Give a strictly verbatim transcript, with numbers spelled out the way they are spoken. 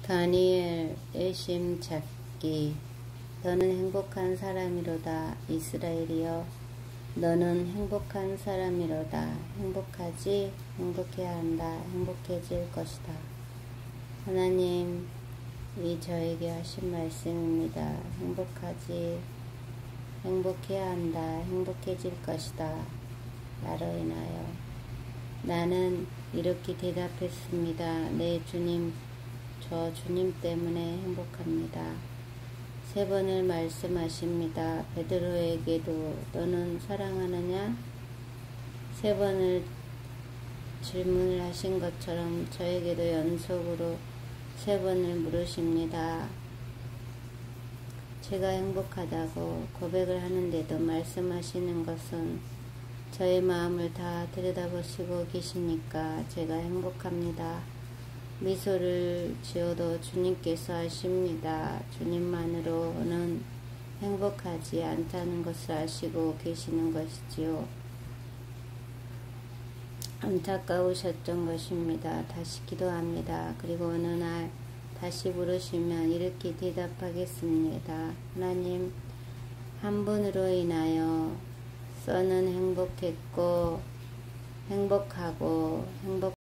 다니엘 애심 찾기. 너는 행복한 사람이로다. 이스라엘이여, 너는 행복한 사람이로다. 행복하지? 행복해야 한다. 행복해질 것이다. 하나님, 이 저에게 하신 말씀입니다. 행복하지? 행복해야 한다. 행복해질 것이다. 나로 인하여. 나는 이렇게 대답했습니다. 네, 주님, 저 주님 때문에 행복합니다. 세 번을 말씀하십니다. 베드로에게도 너는 사랑하느냐? 세 번을 질문을 하신 것처럼 저에게도 연속으로 세 번을 물으십니다. 제가 행복하다고 고백을 하는데도 말씀하시는 것은 저의 마음을 다 들여다보시고 계시니까 제가 행복합니다. 미소를 지어도 주님께서 아십니다. 주님만으로는 행복하지 않다는 것을 아시고 계시는 것이지요. 안타까우셨던 것입니다. 다시 기도합니다. 그리고 어느 날 다시 부르시면 이렇게 대답하겠습니다. 하나님, 한 분으로 인하여 써는 행복했고 행복하고 행복